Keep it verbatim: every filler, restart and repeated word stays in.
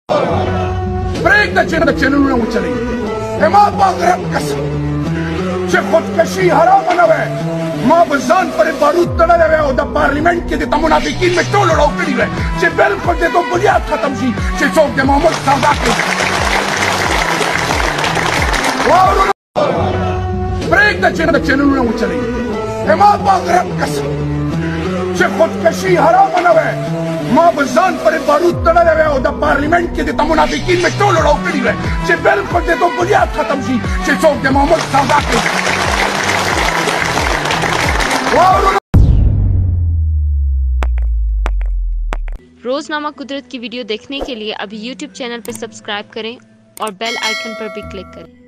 پرېږده چې د چینلونه وچلوي زما په غرب قسم چې خودکشي حرامه نه وی ما به ځان پرې بارود تړلی وی او د پارلیمنټ کې د ته منافقین مې ټول اړو کړي وی چې بلکل د تو بنیاد ختم شي چې څوک د محمود سودا کوي واورونه پرېږده چې د چینلونه وچلوي زما په غرب قسم چې خودکشي حرامه نه وی ما به ځان پرې بارود تړلی وی او د پارلیمنټ کې د ته منافقین مې ټول اړو کړي وی چې بلکل د تو بنیاد ختم شي چې څوک د محمود سودا کوي रोजनामा कुदरत की वीडियो देखने के लिए अभी यूट्यूब चैनल पर सब्सक्राइब करें और बेल आइकन पर भी क्लिक करें।